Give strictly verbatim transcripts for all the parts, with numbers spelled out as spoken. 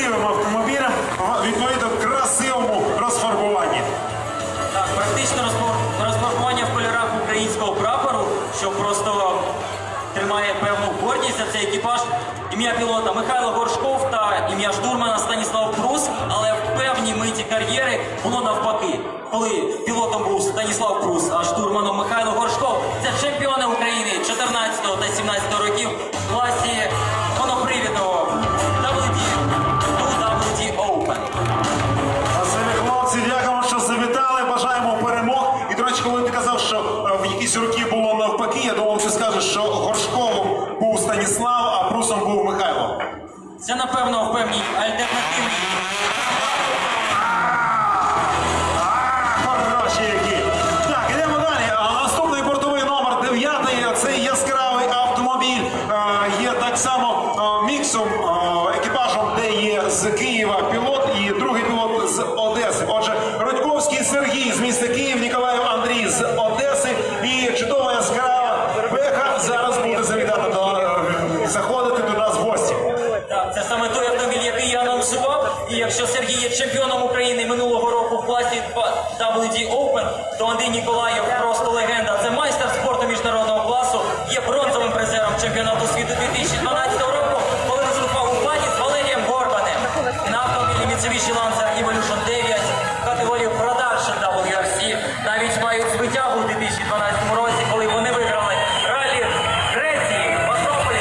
красивим автомобілем, відповідно красивому розфарбуванні. Так, практично розфарбування в кольорах українського прапору, що просто тримає певну гордість за цей екіпаж. Ім'я пілота Михайло Горшков та ім'я штурмана Станіслав Прус, але в певній миті кар'єри було навпаки. Коли пілотом був Станіслав Прус, а штурманом Михайло Горшков, це чемпіони України чотирнадцятого та сімнадцятого років в класі монопривідного дабл ю ді дабл ю ді Open. Василі, хлопці, дякуємо, що завітали, бажаємо перемог. І, до речі, коли ти казав, що в якісь роки було навпаки, я думав, ти скажеш, що Горшковим був Станіслав, а Прусом був Михайло. Це, напевно, в певній альтернативній. Хороші які. Так, ідемо далі. А наступний бортовий номер дев'ятий. Цей яскравий автомобіль є так само міксом, екіпажем, де є з Києва пілот і другий пілот з Одеси. Отже, Родьковський Сергій з міста Київ, Ніколаєв Андрій з Одеси і чудова яскрава Беха зараз буде завітати до, заходити до нас в гості. Так, це саме той автомобіль, який я анонсував. І якщо Сергій є чемпіоном України минулого року в класі дабл ю ді Open, то Андрій Ніколаєв просто легенда. Це майстер спорту міжнародного класу, є бронзовим призером чемпіонату світу дві тисячі дванадцятого року, коли виступав у парі з Валерієм Горбанем. На автомобілі Mitsubishi Lancer Evolution дев'ять категорію Production дабл ю ар сі навіть мають звитягу у дві тисячі дванадцятому році, коли вони виграли ралі Греції, Патрополіс.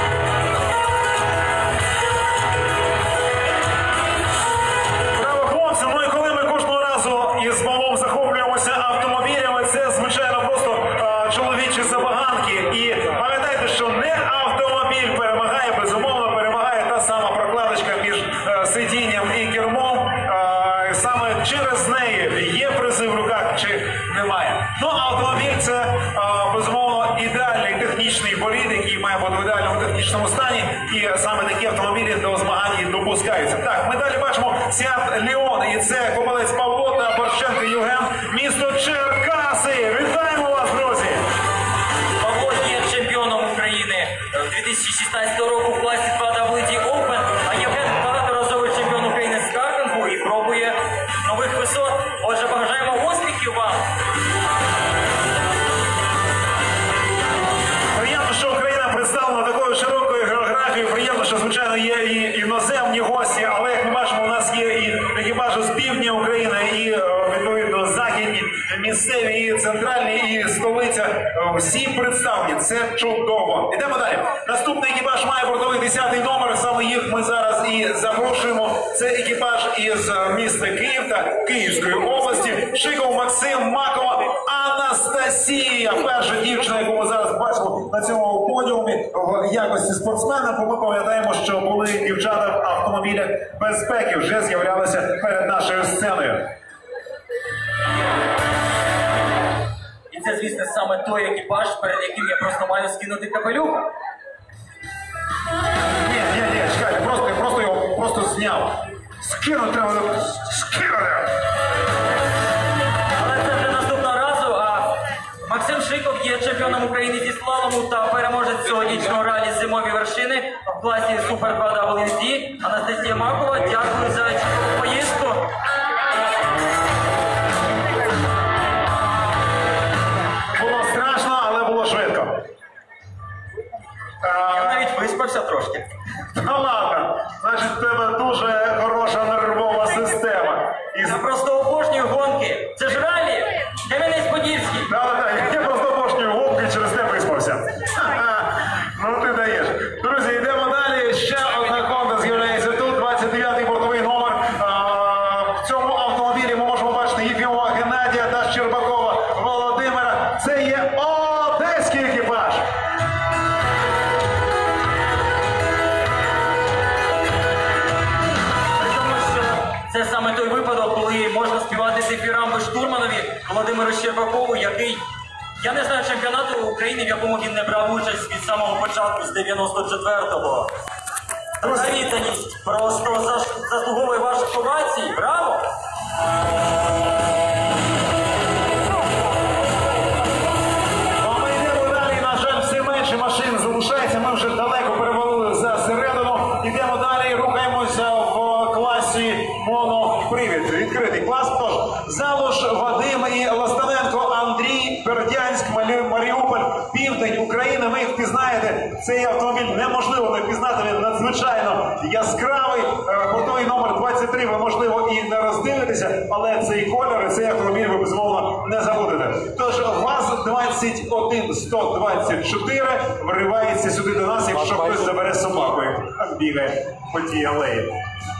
Браво, хлопці! Ну і коли ми кожного разу із Павлом захоплюємося автомобілями, це, звичайно, просто а, чоловічі забаганки. І пам'ятайте, що не автомобіль перемагає, безумовно, перемагає та сама прокладочка між а, сидінням і кермом. А, саме через неї є призи в руках чи немає. Ну, автомобіль – це, а, безумовно, ідеальний технічний болід, який має бути в ідеальному технічному стані. І саме такі автомобілі до змагань і допускаються. Так, ми далі бачимо Сіат Леон. І це Кобилець Павло та Борщенко Євген, місто Черкаси. Вітаємо вас, друзі! Павло є чемпіоном України дві тисячі шістнадцятого року в класі два дабл ю ді Open, а Євген багаторазовий чемпіон України з картингу і пробує нових висот. Отже, бажаємо успіхів вам! Приємно, що Україна представлена такою широкою географією. Приємно, що, звичайно, є і іноземні гості, але, як ми бачимо, у нас є і екіпажі з півдня України, і, відповідно, західні, місцеві, і центральні, і столиця. Всі представлені. Це чудово. Ідемо далі. Наступний екіпаж має бортовий десятий номер. Саме їх ми зараз і запрошуємо. Це екіпаж із міста Київ та Київської області. Шиков Максим, Макова Анастасія. Перша дівчина, яку ми зараз бачимо на цьому подіумі в якості спортсмена, бо ми пам'ятаємо, що були дівчата в автомобілях безпеки, вже з'являлися перед нашою сценою. І це, звісно, саме той екіпаж, перед яким я просто маю скинути капелюх. Ні, ні, ні, чекайте, просто, просто його просто зняв. Скинути треба, скинути. Але це вже наступного разу, а Максим Шиков є чемпіоном України зі слалому та переможець сьогоднішнього ралі «Зимові вершини» в класі Супер два дабл ю ді. Анастасія Макова, дякую за чудову поїздку. Було страшно, але було швидко. Я навіть виспався трошки. Ну ладно, значить, в тебе дуже хороша нервова система. І... Я просто обожнюю гонки. Це ж ралі. Кам'янець-Подільський. Так, я просто обожнюю гонки, через те виспався. Ну ти даєш. Друзі, йдемо далі. Ще одна Honda з'являється тут. двадцять дев'ятий бортовий номер. В цьому автомобілі ми можемо бачити Єфімова Геннадія та Щербакова Володимира. Це є одеський екіпаж. Це саме той випадок, коли можна співати дифірамби штурманові Володимиру Щербакову, який, я не знаю, чемпіонату України, в якому він не брав участь від самого початку, з дев'яносто четвертого. Та відданість просто заслуговує ваших овацій. Браво! А ми йдемо далі, на жаль, все менше машин залишається, ми вже далеко перевалили за середину. Йдемо далі, рухаємося в монопривід. Відкритий клас. Тож, Залуш Вадим і Ластаненко Андрій, Бердянськ, Маріуполь, південь України. Ви їх впізнаєте. Цей автомобіль неможливо не впізнати. Він надзвичайно яскравий. Бортовий номер двадцять три ви, можливо, і не роздивитеся, але цей кольор і цей автомобіль ви, безумовно, не забудете. Тож, ВАЗ двадцять один сто двадцять чотири вривається сюди до нас, якщо хтось забере собаку, як бігає по тій алеї.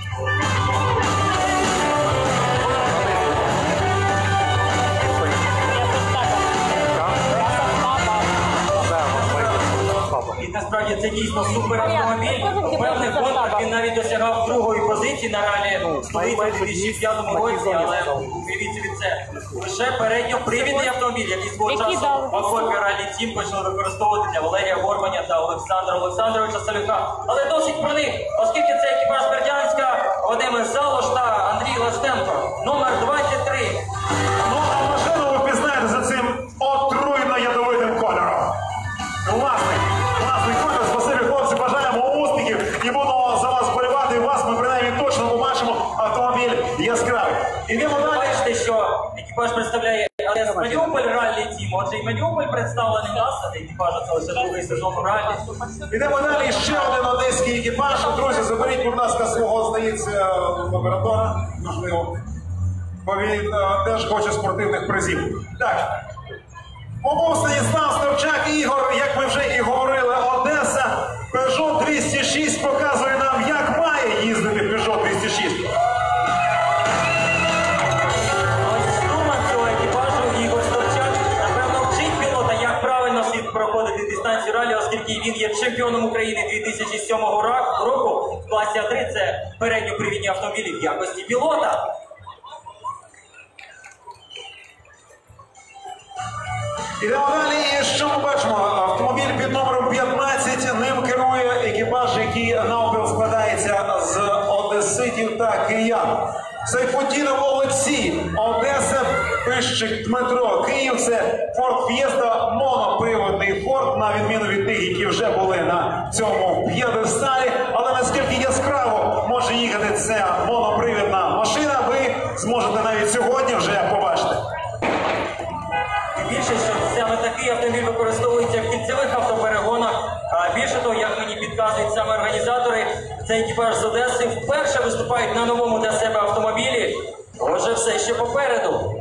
І насправді це дійсно суперавтомобіль. У певних гонках він навіть досягав другої позиції на ралі столиці у дві тисячі п'ятому році, але уявіть собі це лише передньопривідний автомобіль, який свого часу Акопі Ралі Тім почали використовувати для Валерія Горбаня та Олександра Олександровича Салюка. Але досить про них, оскільки це екіпаж Бердянська, Вадим Залуш та Андрій Ластенко. Номер двадцять три. Ну, а машину ви пізнаєте за цим отруйно ядовитим кольором. Класний, класний колір. Спасибі, хлопці, бажаємо успіхів і будемо за вас вболівати. І вас ми принаймні точно побачимо автомобіль яскравий. Ідемо Ви далі. бачите, що екіпаж представляє АЕС Маріуполь Раллі Тім. Отже, і Маріуполь представлений нас, а екіпаж це лише другий сезон у раллі. Ідемо далі. Ще один одеський екіпаж. Друзі, заберіть, будь ласка, свого, здається, оператора, можливо. Бо він е, теж хоче спортивних призів. Так. Попов Станіслав, Ставчак, Ігор, як ми вже і говорили, Одеса. Peugeot двісті шість показує нам, як має їздити Peugeot двісті шість. Ось штурман цього екіпажу Ігор Ставчак, напевно, вчить пілота, як правильно слід проходити дистанцію ралі, оскільки він є чемпіоном України дві тисячі сьомого року в класі А три. Це передньопривідні автомобілі в якості пілота. Ідемо далі, і що ми бачимо? Автомобіль під номером п'ятнадцять, ним керує екіпаж, який навпіл складається з одеситів та киян. Сайфутдінов Олексій, Одеса, Пищик Дмитро, Київ, це Ford Fiesta, моноприводний Ford, на відміну від тих, які вже були на цьому п'єдесталі. Але наскільки яскраво може їхати ця монопривідна машина, ви зможете навіть сьогодні вже побачити. Більше, що саме такий автомобіль використовується в кільцевих автоперегонах. А більше того, як мені підказують саме організатори, цей екіпаж з Одеси вперше виступають на новому для себе автомобілі. Отже, все ще попереду.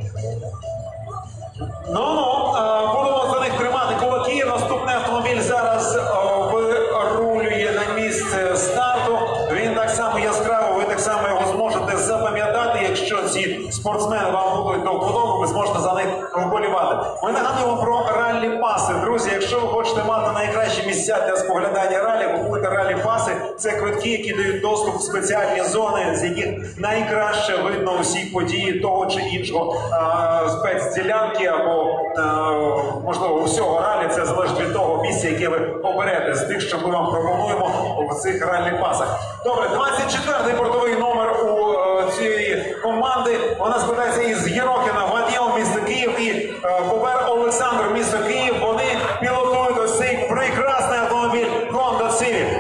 Ну-ну, будемо за них тримати кулаки. Наступний автомобіль зараз вирулює на місце старту. Він так само яскраво, ви так само його зможете запам'ятати. Якщо ці спортсмени вам будуть до вподоби, ви зможете за них вболівати. Ми нагадуємо про раллі-паси. Друзі, якщо ви хочете мати найкращі місця для споглядання ралі, купуйте раллі-паси. Це квитки, які дають доступ в спеціальні зони, з яких найкраще видно усі події того чи іншого а, спецділянки або, а, можливо, всього ралі. Це залежить від того місця, яке ви оберете з тих, що ми вам пропонуємо в цих раллі-пасах. Добре, двадцять четвертий бортовий номер у е, цієї команди. Вона складається із Єрокіна, Вадьєв, місто Київ, і е, Бобер Олександр, місто Київ. Вони пілотують ось цей прекрасний автомобіль Honda Civic.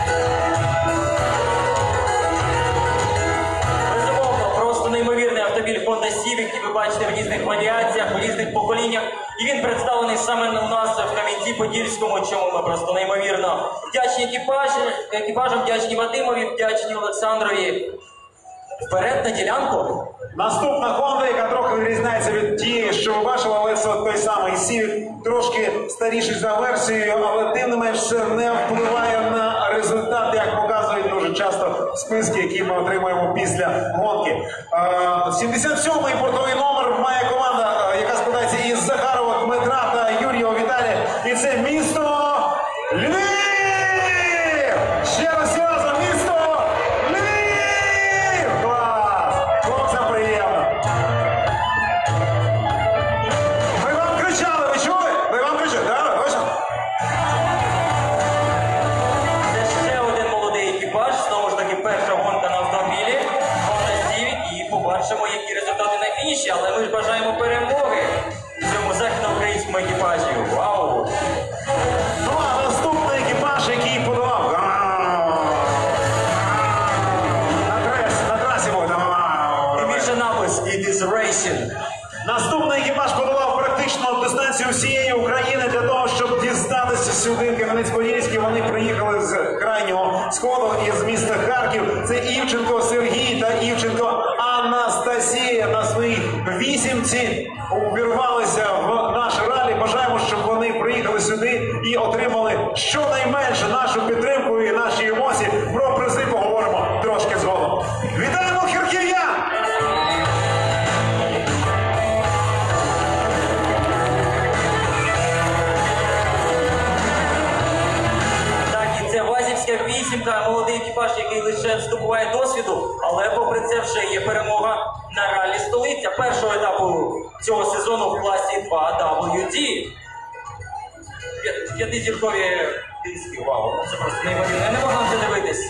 Безумовно, просто неймовірний автомобіль Honda Civic, який ви бачите в різних варіаціях, у різних поколіннях. І він представлений саме у нас в Кам'янці-Подільському, чому ми просто неймовірно вдячні екіпажі, екіпажам, вдячні Вадимові, вдячні Олександрові. Вперед на ділянку. Наступна Honda, яка трохи відрізняється від тієї, що ви бачили, але це той самий Civic, трошки старіший за версією, але тим не менш це не впливає на результат, як показують дуже часто списки, які ми отримуємо після гонки. сімдесят сьомий бортовий номер має команда, яка складається із Захарова Дмитра та Юрія Віталія, і це місто Львів! Ще раз разом, місто Львів! Клас! Хлопцям приємно! Ми вам кричали, ви чули? Ми вам кричали, так? Точно? Це ще один молодий екіпаж, знову ж таки перша гонка на автомобілі Honda Civic, і побачимо, які результати на фініші, але ми ж бажаємо перемоги цьому західноукраїнському екіпажі. Вау! Ну, а наступний екіпаж, який подавав. На трасі, на трасі буде. Німеччини. Наступний екіпаж подолав практично дистанцію всієї України для того, щоб дістатися сюди в Кам'янець-Подільський. Вони приїхали з крайнього сходу із міста Харків. Це Івченко Сергій та Івченко Анастасія на своїй вісімці увірвалися в наш ралі. Бажаємо, щоб вони приїхали сюди і отримали щонайменше нашу підтримку і наші емоції. Про призи поговоримо трошки згодом. Вітаємо харків'ян! Вісімка, молодий екіпаж, який лише здобуває досвіду, але попри це вже є перемога на ралі столиця першого етапу цього сезону в класі два дабл ю ді. П'ятизіркові диски, вау, це просто неймовірно. Я не можу на це дивитись.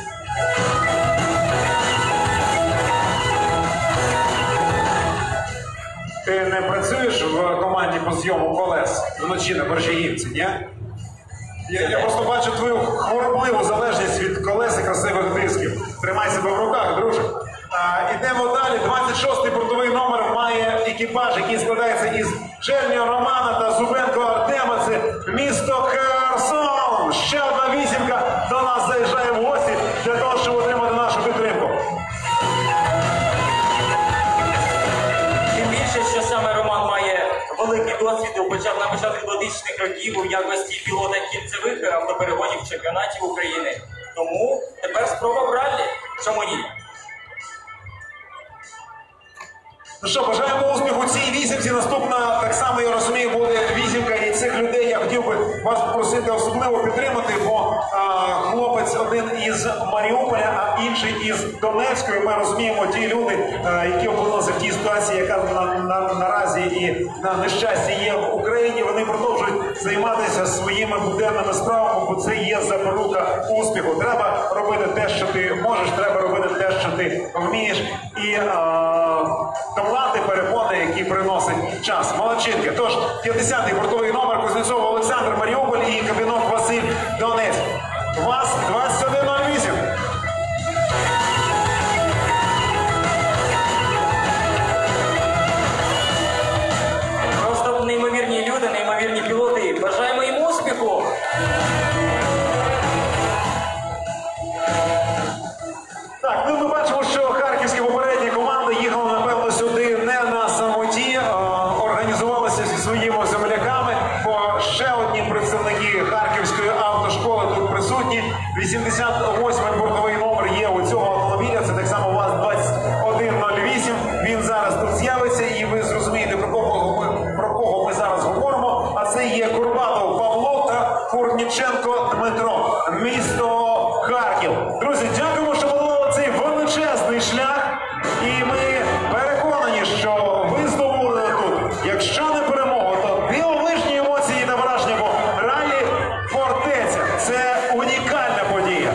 Ти не працюєш в команді по зйому колес вночі на Борщагівці, ні? Я, я просто бачу твою хворобливу залежність від колес і красивих дисків. Тримай себе в руках, друже. А, ідемо далі. двадцять шостий бортовий номер має екіпаж, який складається із Чернього Романа та Зубенко Артема. Це місто Херсон. Ще одна вісімка до нас заїжджає в гості для того, щоб отримати нашу підтримку. Тим більше, що саме Роман має великий досвід, почав на початку двохтисячних років у якості пілота кінцевих автоперегонів чемпіонатів України. Тому тепер спроба в раллі. Чому ні? Ну що, бажаємо успіху цій вісімці. Наступна, так само, я розумію, буде вісімка. І цих людей я хотів би вас попросити особливо підтримати, бо а, хлопець один із Маріуполя, а інший із Донецької. Ми розуміємо, ті люди, а, які опинилися в тій ситуації, яка на, на, наразі і на нещасті є в Україні, вони продовжують займатися своїми буденними справами, бо це є запорука успіху. Треба робити те, що ти можеш, треба робити те, що ти вмієш. І а, таланти, перепони, які приносять час. Молодчинки. Тож, п'ятдесятий бортовий номер Кузнєцов Олександр, Маріуполь і Кабінок Василь, Донецьк. ВАЗ двадцять один нуль вісім. Просто неймовірні люди, неймовірні пілоти. Бажаємо їм успіху! Так, ну ми бачимо, що харківські попередні команди їхали, напевно, сюди не на самоті, а організувалися зі своїми земляками, бо ще одні представники Харківської автошколи тут присутні. вісімдесят восьмий бортовий номер є у цього автомобіля, це так само ВАЗ двадцять один нуль вісім. Він зараз тут з'явиться, і ви зрозумієте, про кого ми, про кого ми зараз говоримо. А це є Курбатов Павло та Фурніченко Дмитро, місто Харків. Друзі, дякуємо, що подолали цей величезний шлях, і ми переконані, що ви здобули тут, якщо не перемогу, то дивовижні емоції та враження, бо ралі фортеця – це унікальна подія.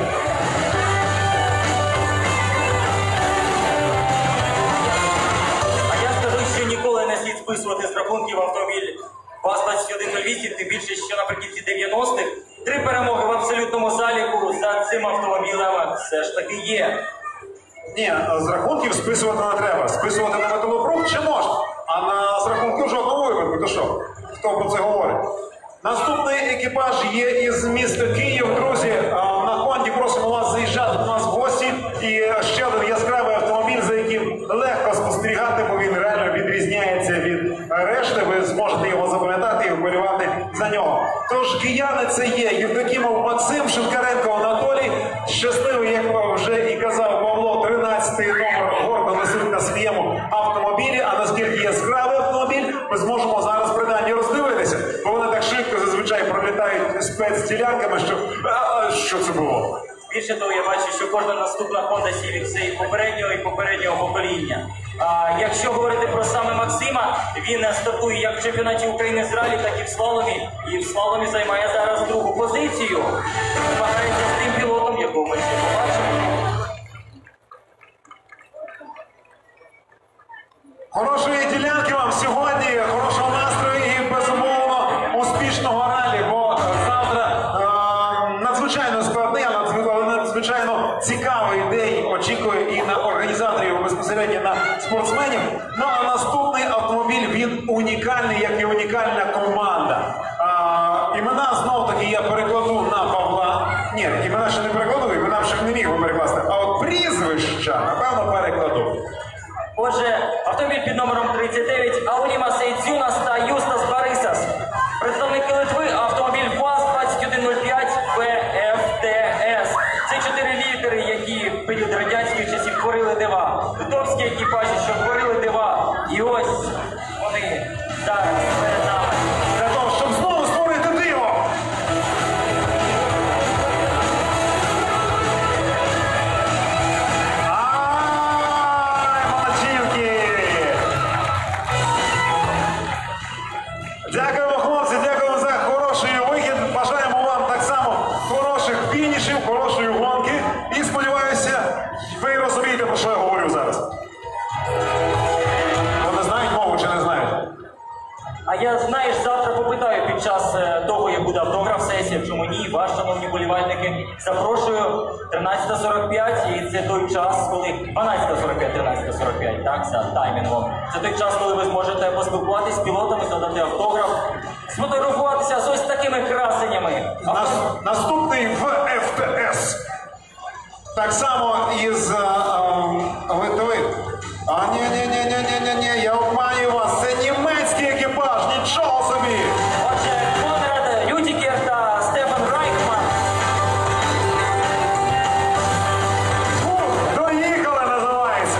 А я скажу, що ніколи не слід списувати з рахунків автомобіль ВАЗ двадцять один нуль вісім, тим більше, що наприкінці дев'яностих три перемоги в абсолютному заліку за цим автомобілем все ж таки є. Ні, з рахунків списувати не треба. Списувати на металопруд ще можна, а на з рахунків жодного випадку. То що? Хто про це говорить? Наступний екіпаж є із міста Київ. Друзі, на Хонді просимо вас заїжджати до нас в гості. І ще один яскравий автомобіль, за яким легко спостерігати, бо він реально відрізняється від решти. Ви зможете його запам'ятати і вболівати за нього. Тож кияни це є Євдокімов Максим, Шинкаренко Анатолій. Щасливий, як вже і казав Павло, тринадцятий номер гордо несуть на своєму автомобілі. А наскільки яскравий автомобіль, ми зможемо зараз принаймні роздивитися, бо вони так швидко зазвичай пролітають спецділянками, що а, що це було? Більше того, я бачу, що кожна наступна Honda Civic – це і попереднього, і попереднього покоління. А якщо говорити про саме Максима, він стартує як в чемпіонаті України з ралі, так і в слаломі. І в слаломі займає зараз другу позицію. Змагається з тим пілотом, якого ми ще побачимо. Хорошої ділянки вам сьогодні, хорошого настрою і, безумовно, успішного ралі, бо завтра е, надзвичайно складний, але надзвичайно цікавий день очікує і на організаторів, і безпосередньо на спортсменів. Ну а наступний він унікальний, як і унікальна команда. А, імена, знову-таки, я перекладу на Павла. Ні, імена ще не перекладу, імена ще не міг би перекласти. А от прізвища, напевно, перекладу. Отже, автомобіль під номером тридцять дев'ять Аурімас Ейдзюнас та Юстас Борисас. Представники Литви автомобіль ВАЗ двадцять один нуль п'ять Б Ф Т С. Це чотири літери, які в період радянських часів творили дива. Литовські екіпажі, що творили дива. І ось вони зараз перед нами. Для того, щоб знову створити диво. Ай, молодчинки! Дякуємо, хлопці, дякуємо за хороший вихід. Бажаємо вам так само хороших фінішів, хорошої гонки. І сподіваюся, ви розумієте, про що я говорю зараз. Вони знають мову чи не знають? А я, знаєш, завтра попитаю під час е, того, як буде автограф-сесія, чому ні, вас, шановні болівальники, запрошую тринадцята сорок п'ять, і це той час, коли... дванадцята сорок п'ять, тринадцята сорок п'ять, так, за таймінгом. Це той час, коли ви зможете поспілкуватися з пілотами, задати автограф, сфотографуватися з ось такими красенями. Нас, наступний в Ф Т С. Так само із е, е, Литви. А ні, ні, ні, ні, ні, ні, ні, я обманюю вас, це німецький екіпаж, нічого собі! Отже, Конрад Рютікер та Стефан Райхман. Фу, доїхали, називається.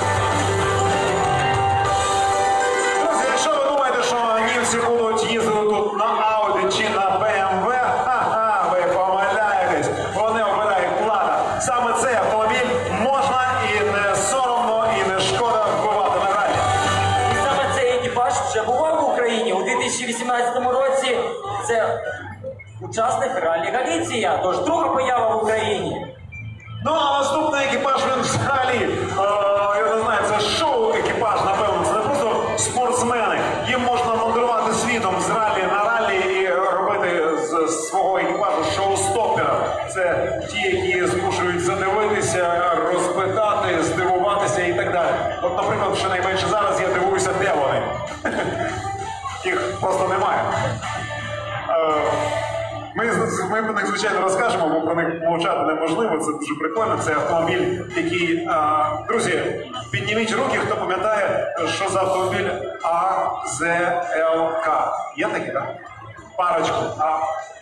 Друзі, якщо ви думаєте, що німці будуть їздити тут на Audi чи на Б М В, ха-ха, ви помиляєтесь, вони обирають Лада. Саме цей автомобіль можна і не соромно, і не шкода вбивати на ралі. І саме цей екіпаж вже бував в Україні у дві тисячі вісімнадцятому році. Це учасник ралі Галіція, тож друга поява в Україні. Ну, а наступний екіпаж, він взагалі, е, я не знаю, це шоу-екіпаж, напевно, це не просто спортсмени. Їм можна мандрувати світом з ралі на ралі і робити з свого екіпажу шоу-стопера. Це ті, які змушують задивитися, розпитати, здивуватися і так далі. От, наприклад, що найменше зараз я дивуюся, де вони. Їх просто немає. Е, Ми, ми про них, звичайно, розкажемо, бо про них мовчати неможливо, це дуже прикольно. Це автомобіль, який... А, друзі, підніміть руки, хто пам'ятає, що за автомобіль А З Л К. Є такі, так? Парочку. А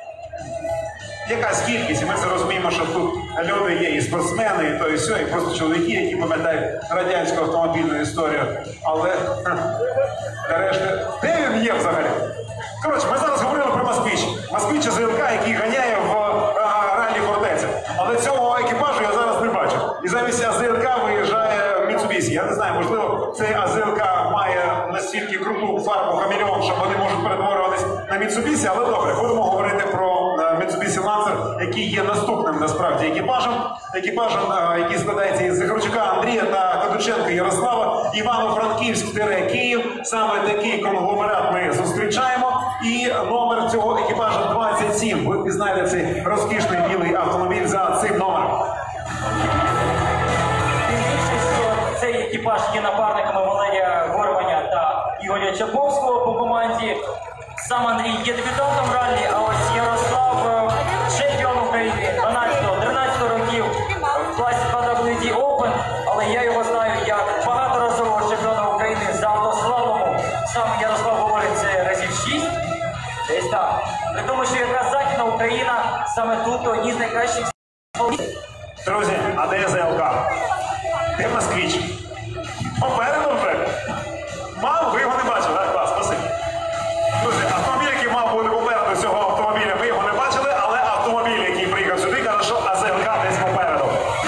якась кількість, і ми це розуміємо, що тут люди є і спортсмени, і то, і все, і просто чоловіки, які пам'ятають радянську автомобільну історію. Але, нарешті, де він є взагалі? Коротше, ми зараз говорили про Москвич. Москвич А З Л К, який ганяє в а, ралі Фортеця. Але цього екіпажу я зараз не бачу. І замість А З Л К виїжджає Міцубісі. Я не знаю, можливо, цей А З Л К має настільки круту фарбу хамелеон, що вони можуть перетворюватись на Міцубісі, але добре, будемо говорити про Міцубісі Лансер, який є наступним, насправді, екіпажем. Екіпажем, а, який складається із Захарчука Андрія та Кадученка Ярослава, Івано-Франківськ-Київ. Саме такий конгломерат ми зустрічаємо. І номер цього екіпажу двадцять сім. Ви пізнаєте цей розкішний білий автомобіль за цим номером. Тим більше, що цей екіпаж є напарниками Валерія Горваня та Ігоря Чаповського по команді. Сам Андрій є дебютантом раллі, а ось Ярослав чемпіон України дванадцятого-тринадцятого років в класі два дабл ю ді Open, але я його знаю як багаторазового чемпіона України з автослалому. Сам Ярослав говорить, це разів шість. Десь так. При тому, що якраз Західна Україна саме тут одні з найкращих. Друзі, а де З Л К? Де Москвич? Попереду вже. Мав, ви його не бачили, так? Клас, спасибі. Друзі, автомобіль, який мав бути попереду цього автомобіля, ми його не бачили, але автомобіль, який приїхав сюди, каже, що А З Л К десь попереду.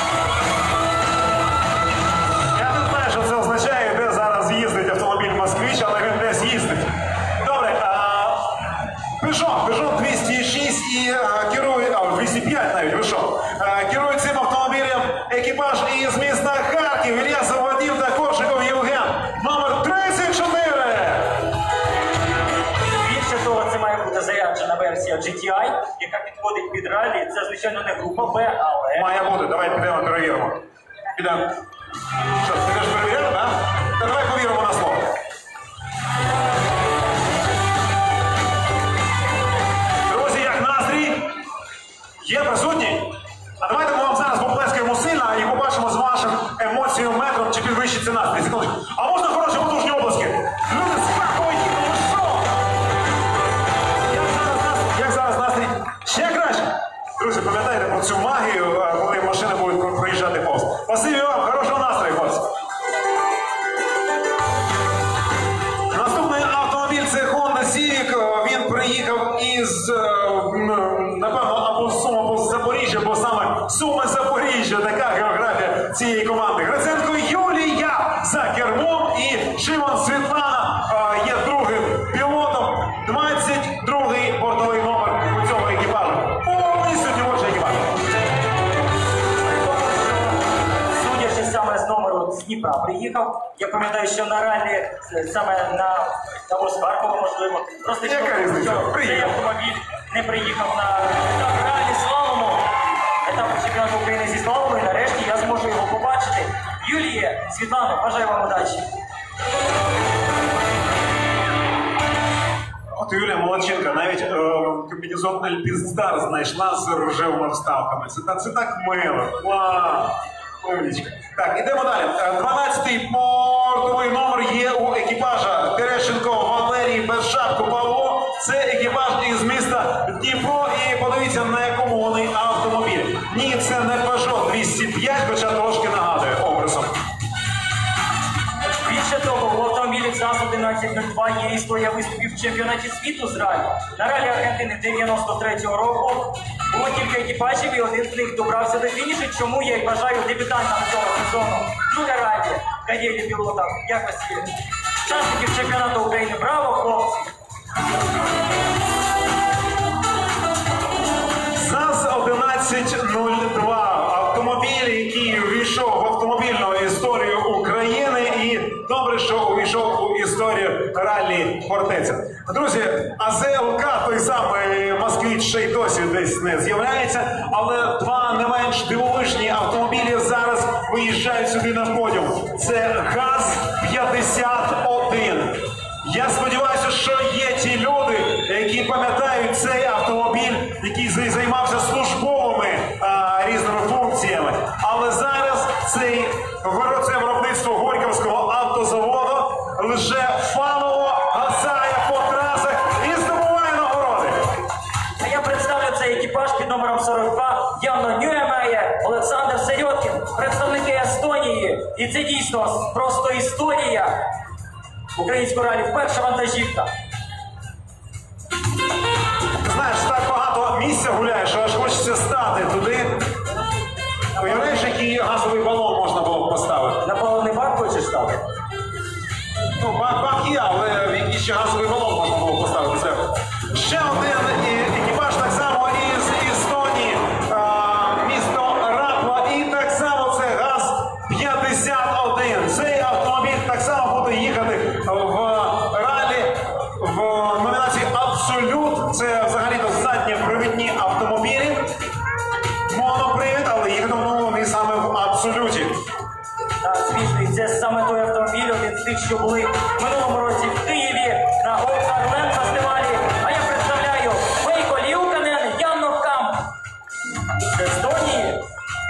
Я не знаю, що це означає, де зараз їздить автомобіль Москвич, але він десь їздить. Добре, а... Peugeot, Peugeot двісті шість і а, керує, а двісті п'ять навіть, ви що? А, керує цим автомобілем екіпаж із міста Харків, Ілля Заводів та Коршиков Євген. Номер тридцять чотири. Більше того, це має бути заряджена версія джі ті ай, яка підходить під ралі. Це, звичайно, не група Б, але... Має бути, давай підемо перевіримо. Підемо. Що, ти будеш перевіряти, так? Та давай повіримо на слово. секундочку. А можна хороші потужні обласки? Люди скакують, ну що? Як зараз настрій? Як зараз настрій? Ще краще? Друзі, пам'ятайте про цю магію, коли машини будуть проїжджати повз. Спасибі вам, хорошого настрою, хлопці. Наступний автомобіль це Honda Civic. Він приїхав із, напевно, або з Сум, або з Запоріжжя, бо саме Суми-Запоріжжя, така географія цієї команди. Гриценко Юлія за кермом і Шимон Світлана а, є другим пілотом. двадцять другий бортовий номер у цього екіпажу. Повністю дівочий екіпаж. Судячи саме з номеру з Дніпра приїхав. Я пам'ятаю, що на ралі саме на того з Харкова, можливо. Просто Яка що, різниця? що Приїхав. цей автомобіль не приїхав на етап ралі слалому, етап чемпіонату України зі слалому, і нарешті я зможу його побачити. Юлія, Світлана, бажаю вам удачі. От Юлія Молодченка, навіть е, комбінезон Альпінстар знайшла з рожевими вставками. Це, та- це так мило. Вау! Умнічка. Так, ідемо далі. Е, дванадцятий бортовий номер є у екіпажа Терещенко Валерій Безшапко Павло. Це екіпаж із міста Дніпро. І подивіться, на якому вони автомобілі. Ні, це не Peugeot двісті п'ять, хоча трошки нагадує образом. Більше того, у автомобілі ЗАЗ одинадцять нуль два є історія виступів в чемпіонаті світу з ралі. На ралі Аргентини дев'яносто третього року було кілька екіпажів, і один з них добрався до фінішу, чому я й бажаю дебютантам цього сезону. Друге ралі кадєлі пілота в якості учасників чемпіонату України. Браво, хлопці! ЗАЗ одинадцять нуль два. Автомобіль, який увійшов в автомобільну історію України, і добре, що увійшов у історію раллі Фортеця. Друзі, АЗЛК, той самий москвич, ще й досі десь не з'являється, але два не менш дивовижні автомобілі зараз виїжджають сюди на подіум. Це ГАЗ п'ятдесят один. Я сподіваюся, що є ті люди, які пам'ятають цей автомобіль, який займався службовими а, різними функціями. Але зараз цей, це виробництво Горьківського автозаводу лише фаново гасає по трасах і здобуває нагороди. А я представлю цей екіпаж під номером сорок два, явно Нюемеє, Олександр Серьоткін, представники Естонії. І це дійсно просто історія українського ралі. Вперше вантажівка. Знаєш, так багато місця гуляєш, що аж хочеться стати туди. Уявляєш, який газовий балон можна було б поставити? На паливний бак хочеш стати? Ну, бак, бак є, але в який ще газовий балон можна було поставити зверху. Ще один і- екіпаж так само із Естонії, а, місто Рапла, і так само це ГАЗ п'ятдесят один. Цей автомобіль так само буде їхати в ралі в номінації Абсолют. Це взагалі-то задньопривідні автомобілі. Монопривід, але їхатимуть вони саме в Абсолюті. Так, звісно, і це саме той автомобіль, один з тих, що були в минулому році в Києві на Олдсарлен фестивалі. А я представляю Вейко Ліуканен, Янно Камп з Естонії.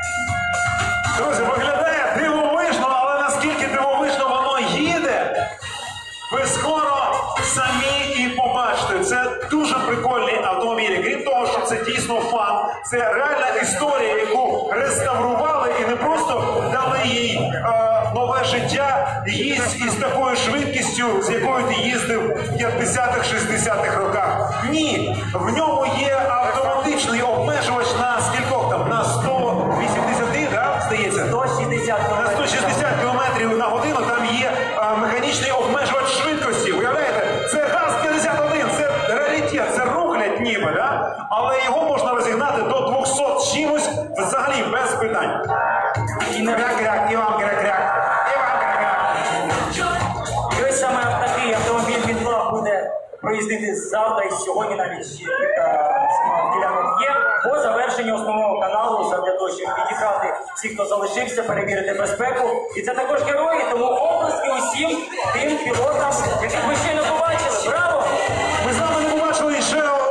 Друзі, виглядає дивовижно, але наскільки дивовижно воно їде, ви скоро самі і побачите. Це дуже прикольні автомобілі. Крім того, що це дійсно фан, це реальна історія, яку реставрували і не просто дали їй е, нове життя, їсть із такою швидкістю, з якою ти їздив в п'ятдесятих-шістдесятих роках. Ні, в ньому є автоматичний обмежувач на скількох там, на сто вісімдесят, да, здається? сто шістдесят На сто кілометрів. шістдесят кілометрів на годину там є а, механічний обмежувач швидкості. Уявляєте? Це ГАЗ п'ятдесят один, це раритет, це рухлядь ніби, да? Але його можна розігнати до двохсот з чимось взагалі без питань. І не Кряк-кряк, Іван кряк-кряк, Іван кряк-кряк. І ось саме такий автомобіль від два буде проїздити завтра, і сьогодні навіть ще кілька ділянок є. По завершенню основного каналу, для того, щоб відіграти всіх, хто залишився, перевірити безпеку. І це також герої, тому оплески усім тим пілотам, яких ми ще не побачили. Браво! Ми з вами не побачили ще